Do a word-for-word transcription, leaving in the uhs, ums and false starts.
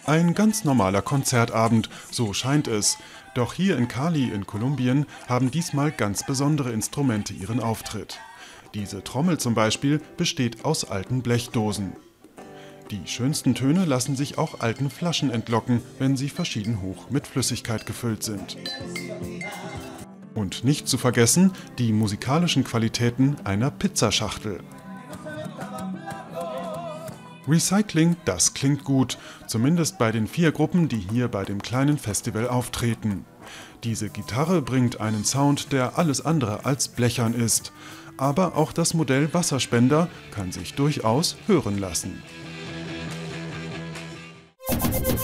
Ein ganz normaler Konzertabend, so scheint es. Doch hier in Cali in Kolumbien haben diesmal ganz besondere Instrumente ihren Auftritt. Diese Trommel zum Beispiel besteht aus alten Blechdosen. Die schönsten Töne lassen sich auch alten Flaschen entlocken, wenn sie verschieden hoch mit Flüssigkeit gefüllt sind. Und nicht zu vergessen die musikalischen Qualitäten einer Pizzaschachtel. Recycling, das klingt gut, zumindest bei den vier Gruppen, die hier bei dem kleinen Festival auftreten. Diese Gitarre bringt einen Sound, der alles andere als blechern ist. Aber auch das Modell Wasserspender kann sich durchaus hören lassen.